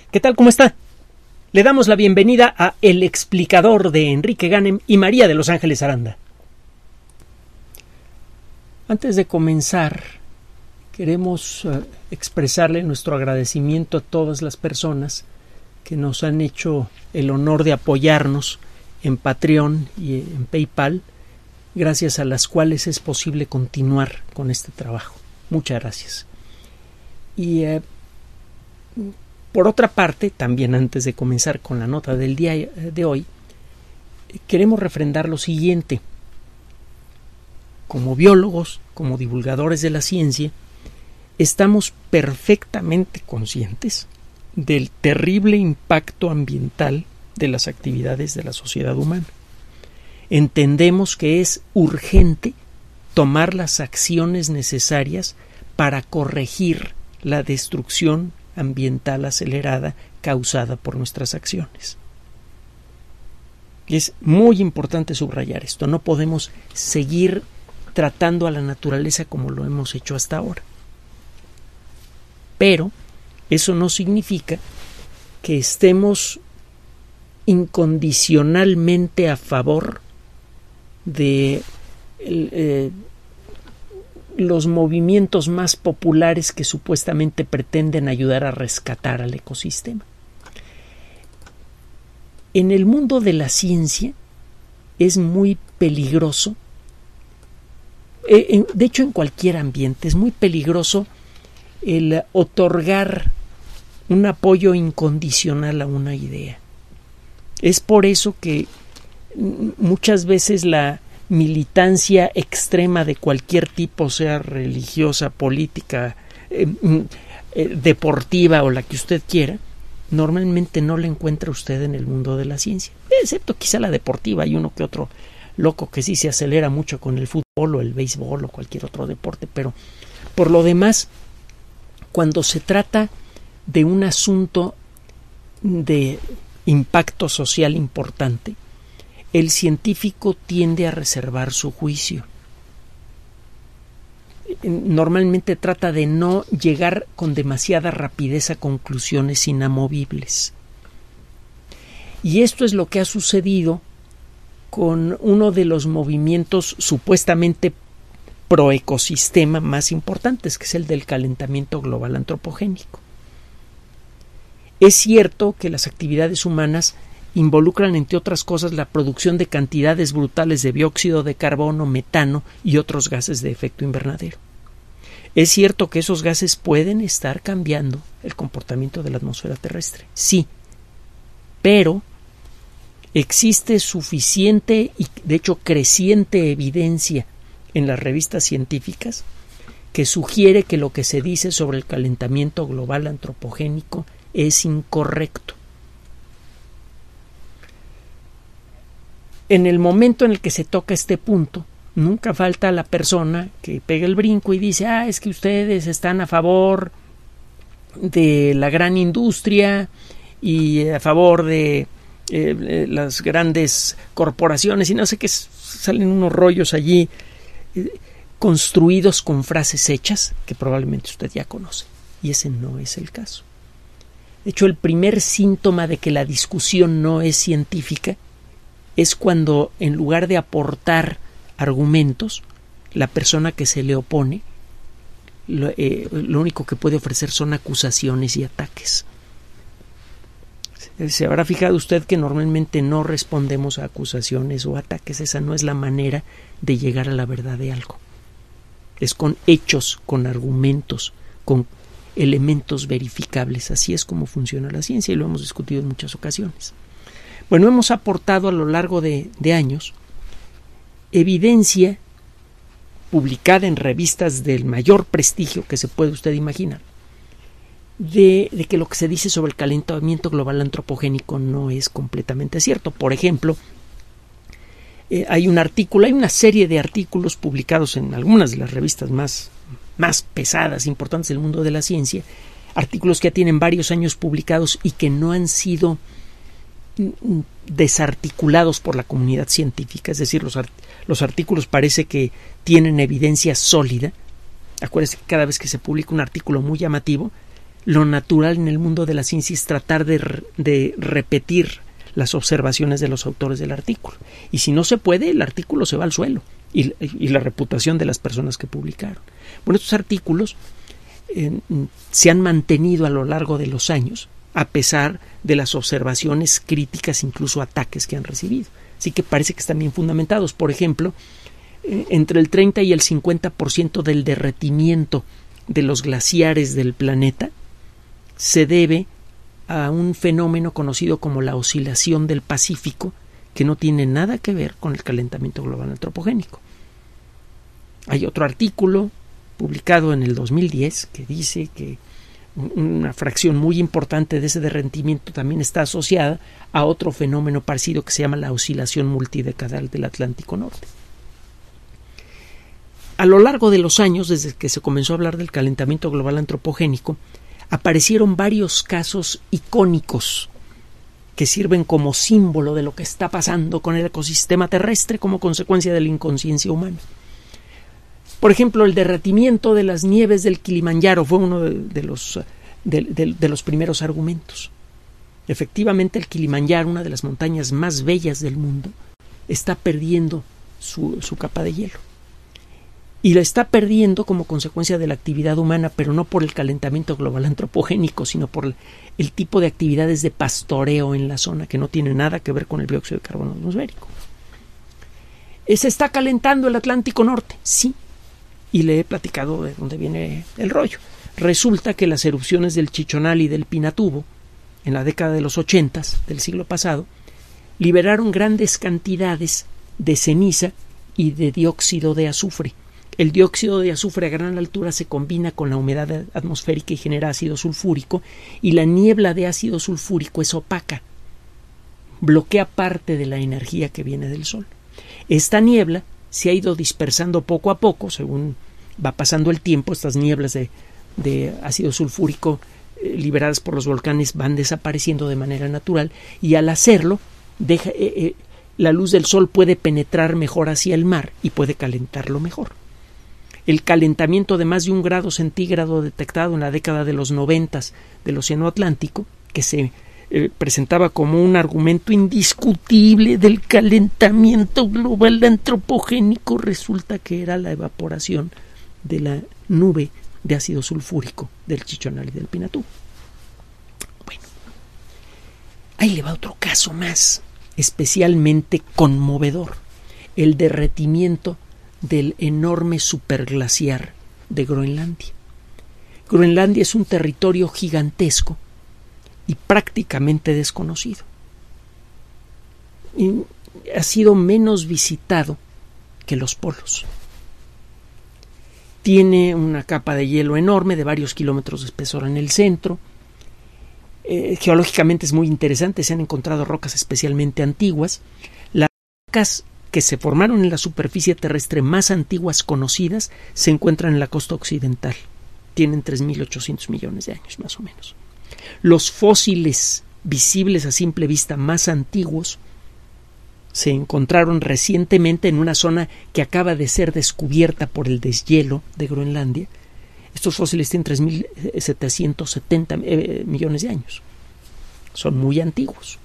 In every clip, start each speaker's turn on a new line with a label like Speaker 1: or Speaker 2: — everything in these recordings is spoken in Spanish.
Speaker 1: ¿Qué tal? ¿Cómo está? Le damos la bienvenida a El Explicador de Enrique Ganem y María de Los Ángeles Aranda. Antes de comenzar, queremos expresarle nuestro agradecimiento a todas las personas que nos han hecho el honor de apoyarnos en Patreon y en PayPal, gracias a las cuales es posible continuar con este trabajo. Muchas gracias. Y por otra parte, también antes de comenzar con la nota del día de hoy, queremos refrendar lo siguiente. Como biólogos, como divulgadores de la ciencia, estamos perfectamente conscientes del terrible impacto ambiental de las actividades de la sociedad humana. Entendemos que es urgente tomar las acciones necesarias para corregir la destrucción ambiental acelerada causada por nuestras acciones. Y es muy importante subrayar esto. No podemos seguir tratando a la naturaleza como lo hemos hecho hasta ahora. Pero eso no significa que estemos incondicionalmente a favor de los movimientos más populares que supuestamente pretenden ayudar a rescatar al ecosistema. En el mundo de la ciencia es muy peligroso, de hecho en cualquier ambiente es muy peligroso el otorgar un apoyo incondicional a una idea. Es por eso que muchas veces la militancia extrema de cualquier tipo, sea religiosa, política, deportiva o la que usted quiera, normalmente no la encuentra usted en el mundo de la ciencia, excepto quizá la deportiva. Hay uno que otro loco que sí se acelera mucho con el fútbol o el béisbol o cualquier otro deporte, pero por lo demás, cuando se trata de un asunto de impacto social importante, el científico tiende a reservar su juicio. Normalmente trata de no llegar con demasiada rapidez a conclusiones inamovibles. Y esto es lo que ha sucedido con uno de los movimientos supuestamente proecosistema más importantes, que es el del calentamiento global antropogénico. Es cierto que las actividades humanas involucran, entre otras cosas, la producción de cantidades brutales de dióxido de carbono, metano y otros gases de efecto invernadero. Es cierto que esos gases pueden estar cambiando el comportamiento de la atmósfera terrestre, sí, pero existe suficiente y, de hecho, creciente evidencia en las revistas científicas que sugiere que lo que se dice sobre el calentamiento global antropogénico es incorrecto. En el momento en el que se toca este punto, nunca falta la persona que pega el brinco y dice: es que ustedes están a favor de la gran industria y a favor de las grandes corporaciones, y no sé qué, salen unos rollos allí construidos con frases hechas que probablemente usted ya conoce, y ese no es el caso. De hecho, el primer síntoma de que la discusión no es científica es cuando, en lugar de aportar argumentos, la persona que se le opone lo único que puede ofrecer son acusaciones y ataques. Se habrá fijado usted que normalmente no respondemos a acusaciones o ataques. Esa no es la manera de llegar a la verdad de algo. Es con hechos, con argumentos, con elementos verificables. Así es como funciona la ciencia y lo hemos discutido en muchas ocasiones. Bueno, hemos aportado a lo largo de años evidencia publicada en revistas del mayor prestigio que se puede usted imaginar de que lo que se dice sobre el calentamiento global antropogénico no es completamente cierto. Por ejemplo, hay una serie de artículos publicados en algunas de las revistas más pesadas, importantes del mundo de la ciencia, artículos que ya tienen varios años publicados y que no han sido desarticulados por la comunidad científica. Es decir, los artículos parece que tienen evidencia sólida. Acuérdense que cada vez que se publica un artículo muy llamativo, lo natural en el mundo de la ciencia es tratar de repetir las observaciones de los autores del artículo. Y si no se puede, el artículo se va al suelo y la reputación de las personas que publicaron. Bueno, estos artículos se han mantenido a lo largo de los años, a pesar de las observaciones críticas, incluso ataques que han recibido. Así que parece que están bien fundamentados. Por ejemplo, entre el 30 y el 50% del derretimiento de los glaciares del planeta se debe a un fenómeno conocido como la oscilación del Pacífico, que no tiene nada que ver con el calentamiento global antropogénico. Hay otro artículo publicado en el 2010 que dice que una fracción muy importante de ese derretimiento también está asociada a otro fenómeno parecido que se llama la oscilación multidecadal del Atlántico Norte. A lo largo de los años, desde que se comenzó a hablar del calentamiento global antropogénico, aparecieron varios casos icónicos que sirven como símbolo de lo que está pasando con el ecosistema terrestre como consecuencia de la inconsciencia humana. Por ejemplo, el derretimiento de las nieves del Kilimanjaro fue uno de los primeros argumentos. Efectivamente, el Kilimanjaro, una de las montañas más bellas del mundo, está perdiendo su capa de hielo. Y la está perdiendo como consecuencia de la actividad humana, pero no por el calentamiento global antropogénico, sino por el tipo de actividades de pastoreo en la zona, que no tiene nada que ver con el dióxido de carbono atmosférico. ¿Se está calentando el Atlántico Norte? Sí. Y le he platicado de dónde viene el rollo. Resulta que las erupciones del Chichonal y del Pinatubo, en la década de los 80 del siglo pasado, liberaron grandes cantidades de ceniza y de dióxido de azufre. El dióxido de azufre a gran altura se combina con la humedad atmosférica y genera ácido sulfúrico, y la niebla de ácido sulfúrico es opaca, bloquea parte de la energía que viene del sol. Esta niebla se ha ido dispersando poco a poco, según va pasando el tiempo. Estas nieblas de ácido sulfúrico liberadas por los volcanes van desapareciendo de manera natural, y al hacerlo la luz del sol puede penetrar mejor hacia el mar y puede calentarlo mejor. El calentamiento de más de 1 grado centígrado detectado en la década de los 90 del Océano Atlántico, que se presentaba como un argumento indiscutible del calentamiento global antropogénico, resulta que era la evaporación de la nube de ácido sulfúrico del Chichonal y del Pinatubo. Bueno, ahí le va otro caso más, especialmente conmovedor: el derretimiento del enorme superglaciar de Groenlandia. Groenlandia es un territorio gigantesco y prácticamente desconocido. Y ha sido menos visitado que los polos. Tiene una capa de hielo enorme de varios kilómetros de espesor en el centro. Geológicamente es muy interesante, se han encontrado rocas especialmente antiguas. Las rocas que se formaron en la superficie terrestre más antiguas conocidas se encuentran en la costa occidental. Tienen 3.800 millones de años, más o menos. Los fósiles visibles a simple vista más antiguos se encontraron recientemente en una zona que acaba de ser descubierta por el deshielo de Groenlandia. Estos fósiles tienen 3.770 millones de años. Son muy antiguos.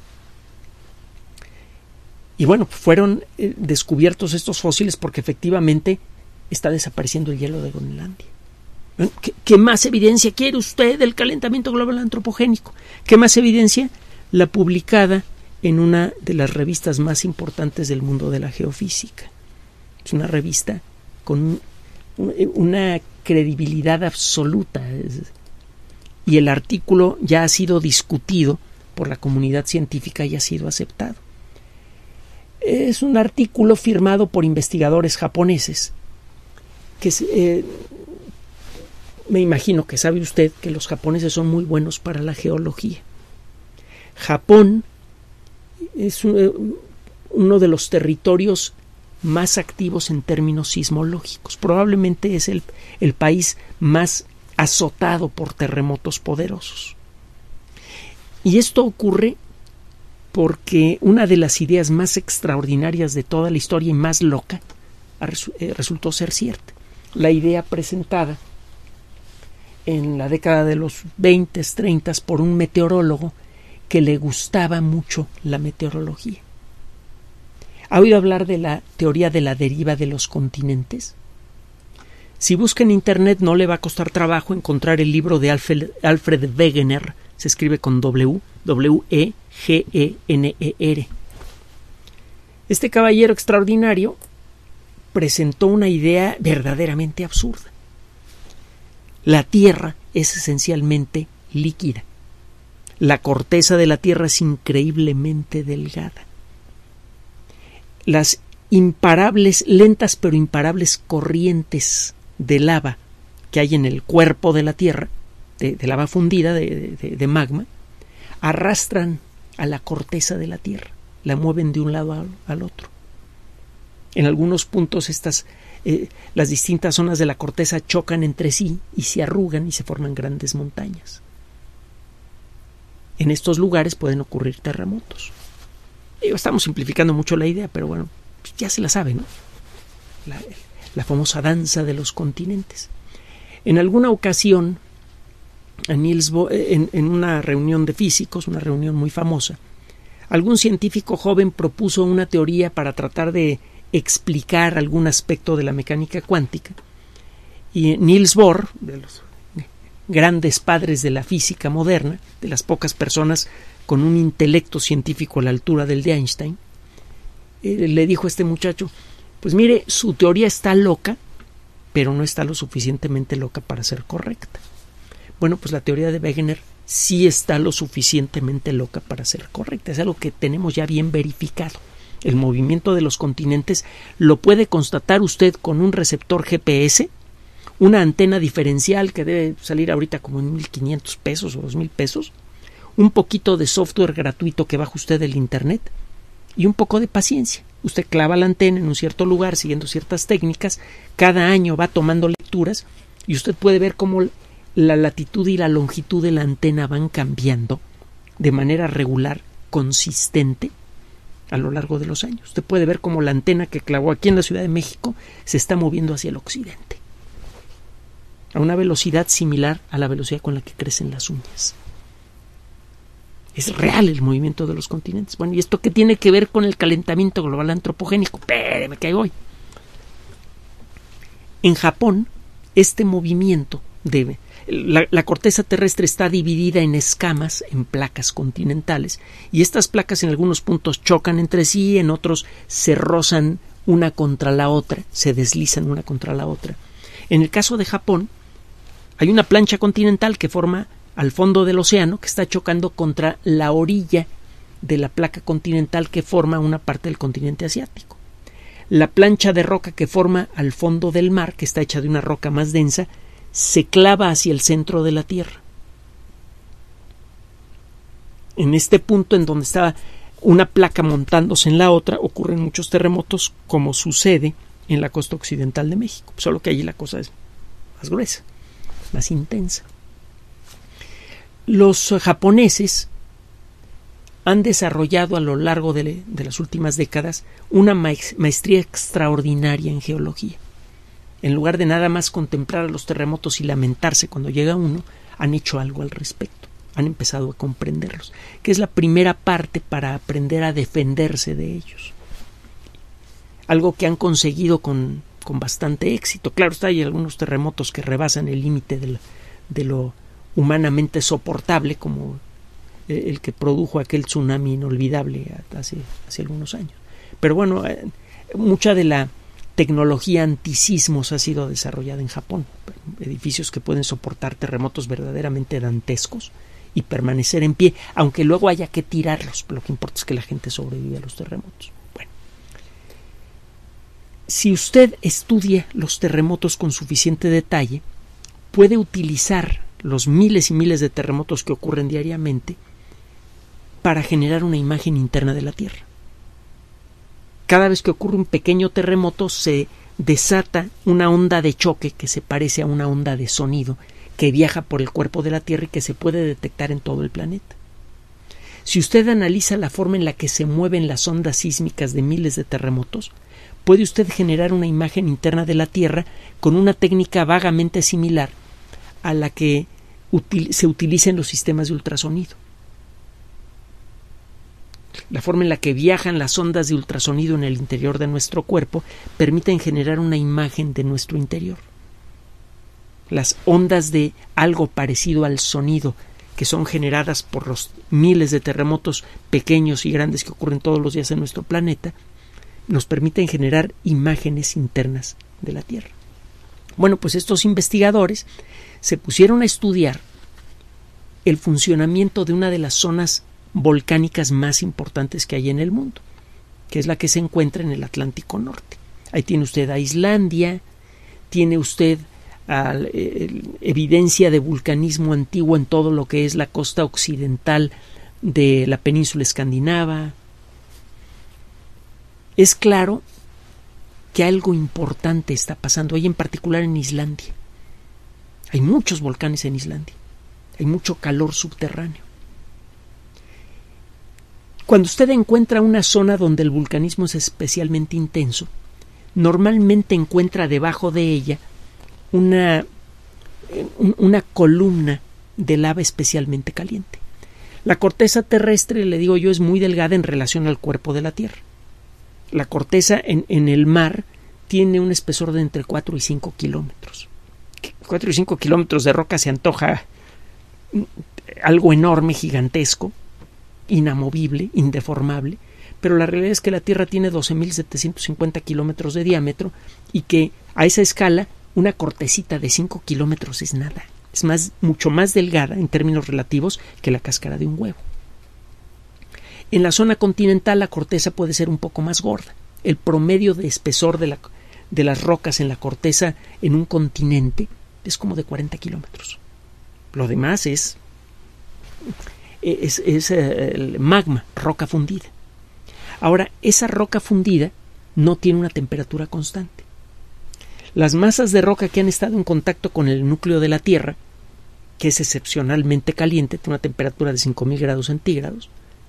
Speaker 1: Y bueno, fueron descubiertos estos fósiles porque efectivamente está desapareciendo el hielo de Groenlandia. ¿Qué más evidencia quiere usted del calentamiento global antropogénico? ¿Qué más evidencia? La publicada en una de las revistas más importantes del mundo de la geofísica. Es una revista con una credibilidad absoluta, y el artículo ya ha sido discutido por la comunidad científica y ha sido aceptado. Es un artículo firmado por investigadores japoneses que me imagino que sabe usted que los japoneses son muy buenos para la geología. Japón es uno de los territorios más activos en términos sismológicos. Probablemente es el país más azotado por terremotos poderosos. Y esto ocurre porque una de las ideas más extraordinarias de toda la historia y más loca resultó ser cierta. La idea presentada en la década de los 20, 30 por un meteorólogo que le gustaba mucho la meteorología. ¿Ha oído hablar de la teoría de la deriva de los continentes? Si busca en Internet no le va a costar trabajo encontrar el libro de Alfred Wegener, se escribe con W-E-G-E-N-E-R. Este caballero extraordinario presentó una idea verdaderamente absurda. La Tierra es esencialmente líquida. La corteza de la Tierra es increíblemente delgada. Las lentas pero imparables corrientes de lava que hay en el cuerpo de la Tierra, de lava fundida, de magma, arrastran a la corteza de la Tierra, la mueven de un lado al otro. En algunos puntos las distintas zonas de la corteza chocan entre sí y se arrugan y se forman grandes montañas. En estos lugares pueden ocurrir terremotos. Estamos simplificando mucho la idea, pero bueno, ya se la sabe, ¿no? La famosa danza de los continentes. En alguna ocasión, en una reunión de físicos, una reunión muy famosa, algún científico joven propuso una teoría para tratar de explicar algún aspecto de la mecánica cuántica. Y Niels Bohr, de los grandes padres de la física moderna, de las pocas personas con un intelecto científico a la altura del de Einstein, le dijo a este muchacho: pues mire, su teoría está loca, pero no está lo suficientemente loca para ser correcta. Bueno, pues la teoría de Wegener sí está lo suficientemente loca para ser correcta. Es algo que tenemos ya bien verificado. El movimiento de los continentes lo puede constatar usted con un receptor GPS, una antena diferencial que debe salir ahorita como en 1,500 pesos o 2,000 pesos, un poquito de software gratuito que baja usted del Internet y un poco de paciencia. Usted clava la antena en un cierto lugar siguiendo ciertas técnicas, cada año va tomando lecturas y usted puede ver cómo la latitud y la longitud de la antena van cambiando de manera regular, consistente, a lo largo de los años. Usted puede ver cómo la antena que clavó aquí en la Ciudad de México se está moviendo hacia el occidente, a una velocidad similar a la velocidad con la que crecen las uñas. Es real el movimiento de los continentes. Bueno, ¿y esto qué tiene que ver con el calentamiento global antropogénico? Espéreme que ahí voy. En Japón, este movimiento la corteza terrestre está dividida en escamas, en placas continentales, y estas placas en algunos puntos chocan entre sí, en otros se rozan una contra la otra, se deslizan una contra la otra. En el caso de Japón, hay una plancha continental que forma al fondo del océano, que está chocando contra la orilla de la placa continental que forma una parte del continente asiático. La plancha de roca que forma al fondo del mar, que está hecha de una roca más densa, se clava hacia el centro de la Tierra. En este punto en donde está una placa montándose en la otra, ocurren muchos terremotos, como sucede en la costa occidental de México, solo que allí la cosa es más gruesa, más intensa. Los japoneses han desarrollado a lo largo de las últimas décadas una maestría extraordinaria en geología. En lugar de nada más contemplar a los terremotos y lamentarse cuando llega uno, han hecho algo al respecto. Han empezado a comprenderlos, que es la primera parte para aprender a defenderse de ellos. Algo que han conseguido con bastante éxito. Claro está, hay algunos terremotos que rebasan el límite de lo humanamente soportable, como el que produjo aquel tsunami inolvidable hace algunos años. Pero bueno, mucha de la tecnología antisismos ha sido desarrollada en Japón. Edificios que pueden soportar terremotos verdaderamente dantescos y permanecer en pie, aunque luego haya que tirarlos. Lo que importa es que la gente sobrevive a los terremotos. Bueno, si usted estudia los terremotos con suficiente detalle, puede utilizar los miles y miles de terremotos que ocurren diariamente para generar una imagen interna de la Tierra. Cada vez que ocurre un pequeño terremoto se desata una onda de choque que se parece a una onda de sonido que viaja por el cuerpo de la Tierra y que se puede detectar en todo el planeta. Si usted analiza la forma en la que se mueven las ondas sísmicas de miles de terremotos, puede usted generar una imagen interna de la Tierra con una técnica vagamente similar a la que se utiliza en los sistemas de ultrasonido. La forma en la que viajan las ondas de ultrasonido en el interior de nuestro cuerpo permiten generar una imagen de nuestro interior. Las ondas de algo parecido al sonido que son generadas por los miles de terremotos pequeños y grandes que ocurren todos los días en nuestro planeta, nos permiten generar imágenes internas de la Tierra. Bueno, pues estos investigadores se pusieron a estudiar el funcionamiento de una de las zonas volcánicas más importantes que hay en el mundo, que es la que se encuentra en el Atlántico Norte. Ahí tiene usted a Islandia, tiene usted evidencia de vulcanismo antiguo en todo lo que es la costa occidental de la península escandinava. Es claro que algo importante está pasando ahí, en particular en Islandia. Hay muchos volcanes en Islandia, hay mucho calor subterráneo. Cuando usted encuentra una zona donde el vulcanismo es especialmente intenso, normalmente encuentra debajo de ella una columna de lava especialmente caliente. La corteza terrestre, le digo yo, es muy delgada en relación al cuerpo de la Tierra. La corteza en el mar tiene un espesor de entre 4 y 5 kilómetros. 4 y 5 kilómetros de roca se antoja algo enorme, gigantesco, inamovible, indeformable, pero la realidad es que la Tierra tiene 12.750 kilómetros de diámetro y que a esa escala una cortecita de 5 kilómetros es nada. Es mucho más delgada en términos relativos que la cáscara de un huevo. En la zona continental la corteza puede ser un poco más gorda. El promedio de espesor de las rocas en la corteza en un continente es como de 40 kilómetros. Lo demás es el magma, roca fundida. Ahora, esa roca fundida no tiene una temperatura constante. Las masas de roca que han estado en contacto con el núcleo de la Tierra, que es excepcionalmente caliente, tiene una temperatura de 5.000 grados centígrados,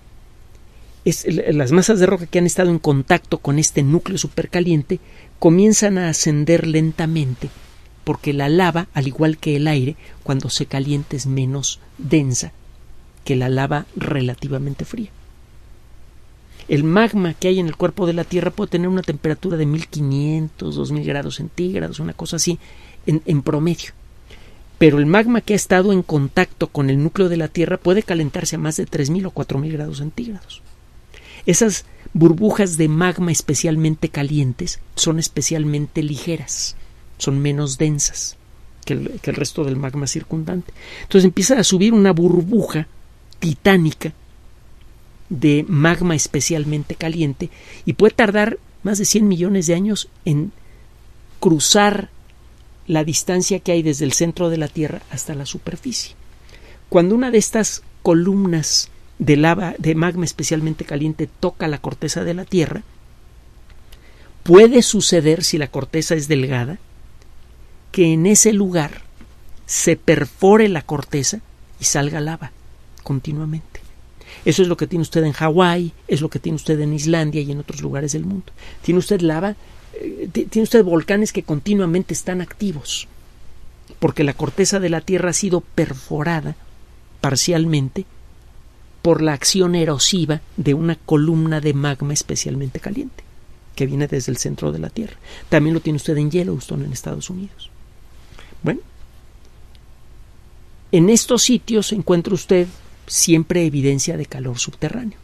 Speaker 1: las masas de roca que han estado en contacto con este núcleo supercaliente comienzan a ascender lentamente, porque la lava, al igual que el aire, cuando se calienta es menos densa que la lava relativamente fría. El magma que hay en el cuerpo de la Tierra puede tener una temperatura de 1.500, 2.000 grados centígrados, una cosa así, en promedio. Pero el magma que ha estado en contacto con el núcleo de la Tierra puede calentarse a más de 3.000 o 4.000 grados centígrados. Esas burbujas de magma especialmente calientes son especialmente ligeras, son menos densas que el resto del magma circundante. Entonces empieza a subir una burbuja titánica de magma especialmente caliente y puede tardar más de 100 millones de años en cruzar la distancia que hay desde el centro de la Tierra hasta la superficie. Cuando una de estas columnas de lava, de magma especialmente caliente, toca la corteza de la Tierra, puede suceder, si la corteza es delgada, que en ese lugar se perfore la corteza y salga lava continuamente. Eso es lo que tiene usted en Hawái, es lo que tiene usted en Islandia y en otros lugares del mundo. Tiene usted lava, tiene usted volcanes que continuamente están activos, porque la corteza de la Tierra ha sido perforada parcialmente por la acción erosiva de una columna de magma especialmente caliente, que viene desde el centro de la Tierra. También lo tiene usted en Yellowstone, en Estados Unidos. Bueno, en estos sitios encuentra usted siempre evidencia de calor subterráneo.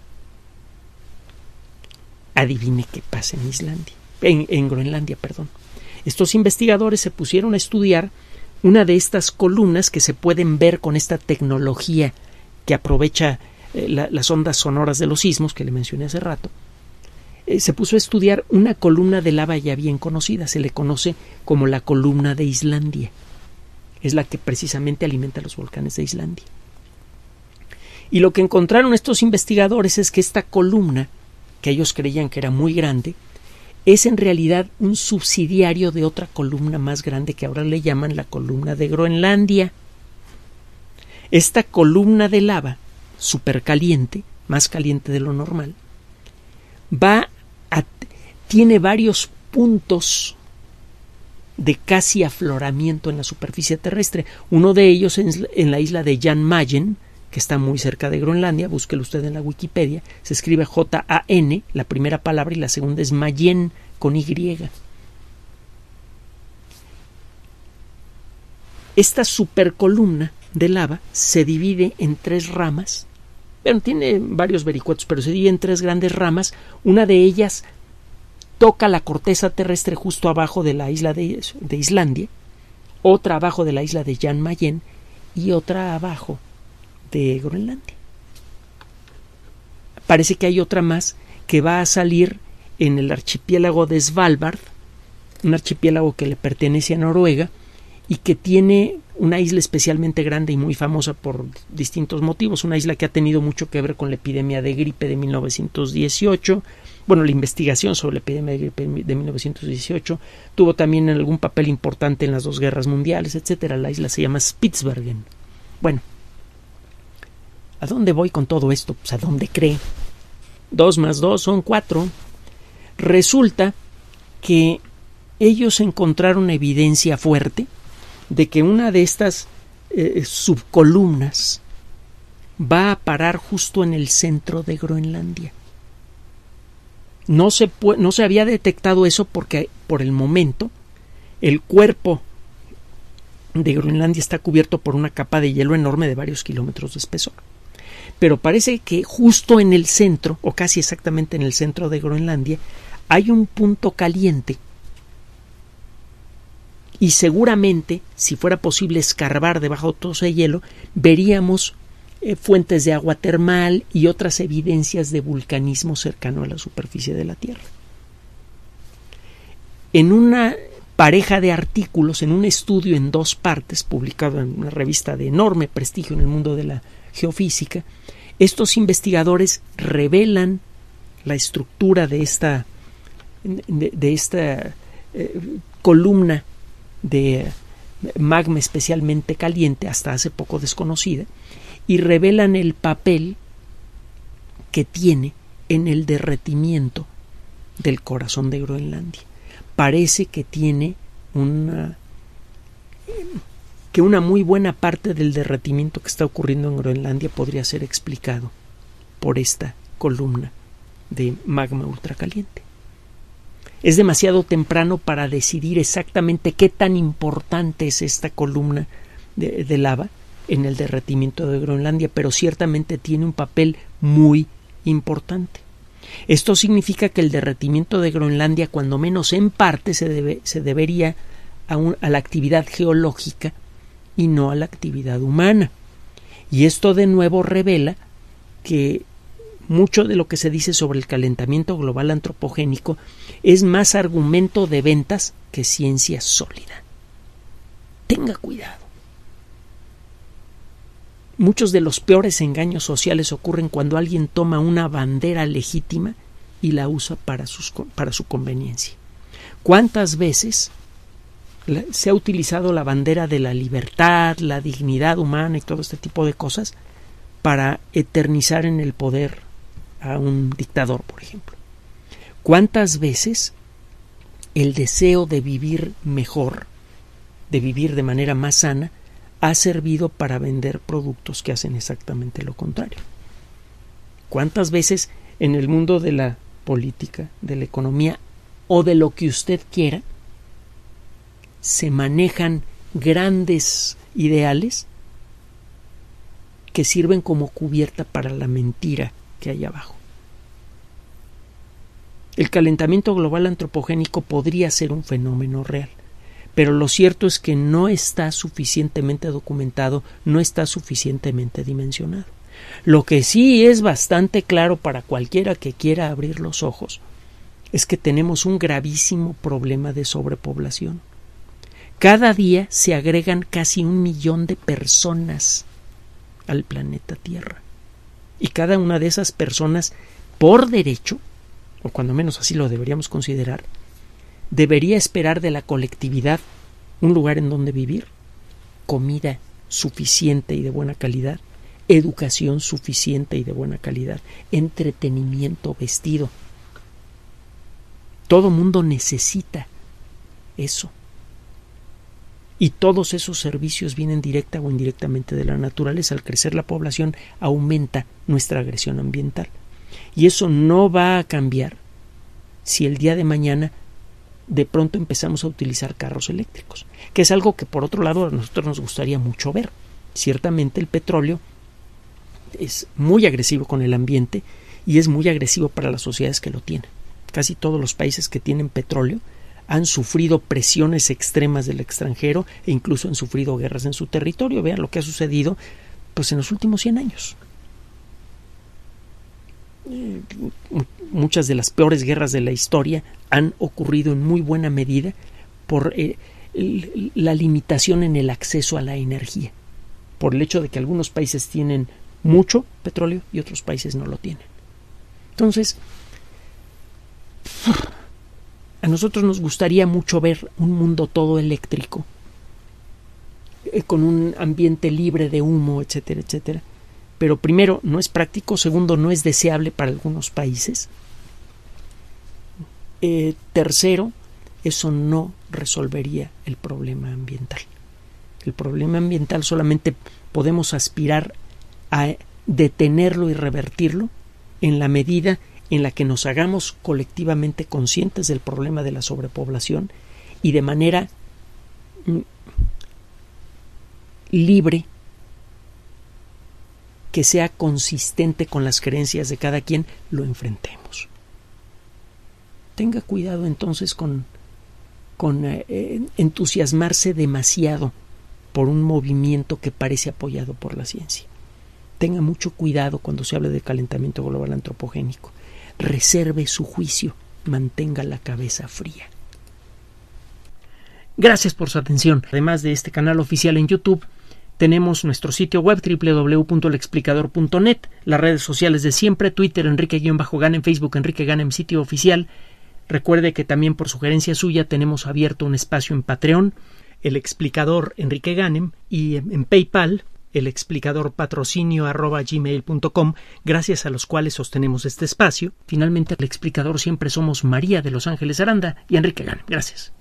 Speaker 1: Adivine qué pasa en Islandia, en Groenlandia, perdón. Estos investigadores se pusieron a estudiar una de estas columnas que se pueden ver con esta tecnología que aprovecha las ondas sonoras de los sismos que le mencioné hace rato. Se puso a estudiar una columna de lava ya bien conocida, se le conoce como la columna de Islandia. Es la que precisamente alimenta los volcanes de Islandia. Y lo que encontraron estos investigadores es que esta columna, que ellos creían que era muy grande, es en realidad un subsidiario de otra columna más grande que ahora le llaman la columna de Groenlandia. Esta columna de lava supercaliente, más caliente de lo normal, tiene varios puntos de casi afloramiento en la superficie terrestre. Uno de ellos en la isla de Jan Mayen, que está muy cerca de Groenlandia, búsquelo usted en la Wikipedia, se escribe J-A-N, la primera palabra, y la segunda es Mayen, con Y. Esta supercolumna de lava se divide en 3 ramas. Bueno, tiene varios vericuetos, pero se divide en 3 grandes ramas. Una de ellas toca la corteza terrestre justo abajo de la isla de Islandia, otra abajo de la isla de Jan Mayen y otra abajo de Groenlandia. Parece que hay otra más que va a salir en el archipiélago de Svalbard, un archipiélago que le pertenece a Noruega y que tiene una isla especialmente grande y muy famosa por distintos motivos, una isla que ha tenido mucho que ver con la epidemia de gripe de 1918, bueno, la investigación sobre la epidemia de gripe de 1918, tuvo también algún papel importante en las 2 guerras mundiales, etcétera. La isla se llama Spitsbergen. Bueno, ¿a dónde voy con todo esto? Pues a dónde cree. 2 más 2 son 4. Resulta que ellos encontraron evidencia fuerte de que una de estas subcolumnas va a parar justo en el centro de Groenlandia. No se había detectado eso porque por el momento el cuerpo de Groenlandia está cubierto por una capa de hielo enorme de varios kilómetros de espesor. Pero parece que justo en el centro, o casi exactamente en el centro de Groenlandia, hay un punto caliente. Y seguramente, si fuera posible escarbar debajo de todo ese hielo, veríamos fuentes de agua termal y otras evidencias de vulcanismo cercano a la superficie de la Tierra. En una pareja de artículos, en un estudio en 2 partes, publicado en una revista de enorme prestigio en el mundo de la geofísica, estos investigadores revelan la estructura de esta columna de magma especialmente caliente, hasta hace poco desconocida, y revelan el papel que tiene en el derretimiento del corazón de Groenlandia. Parece que tiene una muy buena parte del derretimiento que está ocurriendo en Groenlandia podría ser explicado por esta columna de magma ultracaliente. Es demasiado temprano para decidir exactamente qué tan importante es esta columna de lava en el derretimiento de Groenlandia, pero ciertamente tiene un papel muy importante. Esto significa que el derretimiento de Groenlandia, cuando menos en parte, se debería a la actividad geológica y no a la actividad humana. Y esto de nuevo revela que mucho de lo que se dice sobre el calentamiento global antropogénico es más argumento de ventas que ciencia sólida. Tenga cuidado. Muchos de los peores engaños sociales ocurren cuando alguien toma una bandera legítima y la usa para su conveniencia. ¿Cuántas veces se ha utilizado la bandera de la libertad, la dignidad humana y todo este tipo de cosas para eternizar en el poder a un dictador, por ejemplo? ¿Cuántas veces el deseo de vivir mejor, de vivir de manera más sana, ha servido para vender productos que hacen exactamente lo contrario? ¿Cuántas veces en el mundo de la política, de la economía o de lo que usted quiera se manejan grandes ideales que sirven como cubierta para la mentira que hay abajo? El calentamiento global antropogénico podría ser un fenómeno real, pero lo cierto es que no está suficientemente documentado, no está suficientemente dimensionado. Lo que sí es bastante claro para cualquiera que quiera abrir los ojos es que tenemos un gravísimo problema de sobrepoblación. Cada día se agregan casi 1 millón de personas al planeta Tierra. Y cada una de esas personas, por derecho, o cuando menos así lo deberíamos considerar, debería esperar de la colectividad un lugar en donde vivir, comida suficiente y de buena calidad, educación suficiente y de buena calidad, entretenimiento, vestido. Todo mundo necesita eso. Y todos esos servicios vienen directa o indirectamente de la naturaleza. Al crecer la población aumenta nuestra agresión ambiental. Y eso no va a cambiar si el día de mañana de pronto empezamos a utilizar carros eléctricos, que es algo que por otro lado a nosotros nos gustaría mucho ver. Ciertamente el petróleo es muy agresivo con el ambiente y es muy agresivo para las sociedades que lo tienen. Casi todos los países que tienen petróleo han sufrido presiones extremas del extranjero e incluso han sufrido guerras en su territorio. Vean lo que ha sucedido pues en los últimos 100 años. Muchas de las peores guerras de la historia han ocurrido en muy buena medida por la limitación en el acceso a la energía, por el hecho de que algunos países tienen mucho petróleo y otros países no lo tienen. Entonces, a nosotros nos gustaría mucho ver un mundo todo eléctrico, con un ambiente libre de humo, etcétera, etcétera. Pero primero, no es práctico. Segundo, no es deseable para algunos países. Tercero, eso no resolvería el problema ambiental. El problema ambiental solamente podemos aspirar a detenerlo y revertirlo en la medida en la que nos hagamos colectivamente conscientes del problema de la sobrepoblación y de manera libre, que sea consistente con las creencias de cada quien, lo enfrentemos. Tenga cuidado entonces con entusiasmarse demasiado por un movimiento que parece apoyado por la ciencia. Tenga mucho cuidado cuando se hable de calentamiento global antropogénico. Reserve su juicio, mantenga la cabeza fría. Gracias por su atención. Además de este canal oficial en YouTube, tenemos nuestro sitio web www.lexplicador.net, las redes sociales de siempre, Twitter Enrique-Ganem, Facebook Enrique Ganem, sitio oficial. Recuerde que también por sugerencia suya tenemos abierto un espacio en Patreon, el explicador Enrique Ganem, y en PayPal, el explicador patrocinio@gmail.com, gracias a los cuales sostenemos este espacio. Finalmente, el explicador siempre somos María de Los Ángeles Aranda y Enrique Ganem. Gracias.